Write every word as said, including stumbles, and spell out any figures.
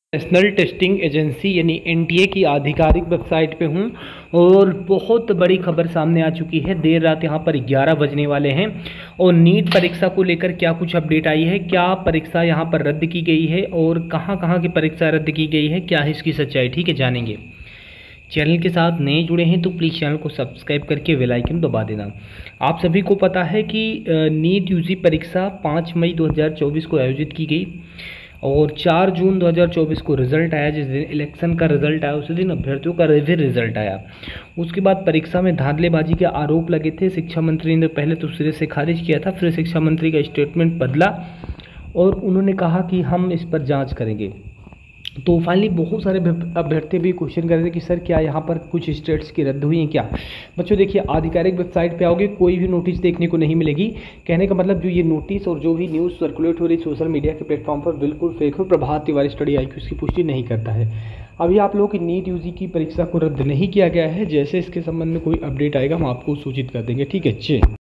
National testing agency यानी NTA की आधिकारिक वेबसाइट पे हूँ और बहुत बड़ी खबर सामने आ चुकी है। देर रात यहाँ पर ग्यारह बजने वाले हैं और नीट परीक्षा को लेकर क्या कुछ अपडेट आई है, क्या परीक्षा यहाँ पर रद्द की गई है और कहाँ कहाँ की परीक्षा रद्द की गई है, क्या है इसकी सच्चाई, ठीक है, जानेंगे। चैनल के साथ नए जुड़े हैं तो प्लीज़ चैनल को सब्सक्राइब करके बेल आइकन दबा देना। आप सभी को पता है कि नीट यूजी परीक्षा पाँच मई दो हज़ार चौबीस को आयोजित की गई और चार जून दो हज़ार चौबीस को रिज़ल्ट आया। जिस दिन इलेक्शन का रिज़ल्ट आया उसी दिन अभ्यर्थियों का फिर रिज़ल्ट आया। उसके बाद परीक्षा में धांधलेबाजी के आरोप लगे थे। शिक्षा मंत्री ने पहले तो सिरे से खारिज किया था, फिर शिक्षा मंत्री का स्टेटमेंट बदला और उन्होंने कहा कि हम इस पर जांच करेंगे। तो फाइनली बहुत सारे अभ्यर्थी भी क्वेश्चन कर रहे थे कि सर क्या यहाँ पर कुछ स्टेट्स की रद्द हुई हैं क्या। बच्चों देखिए, आधिकारिक वेबसाइट पे आओगे कोई भी नोटिस देखने को नहीं मिलेगी। कहने का मतलब जो ये नोटिस और जो भी न्यूज़ सर्कुलेट हो रही सोशल मीडिया के प्लेटफॉर्म पर बिल्कुल फेक हो। Prabhat Tiwari study I Q इसकी पुष्टि नहीं करता है। अभी आप लोगों की नीट यूजी की परीक्षा को रद्द नहीं किया गया है। जैसे इसके संबंध में कोई अपडेट आएगा हम आपको सूचित कर देंगे, ठीक है।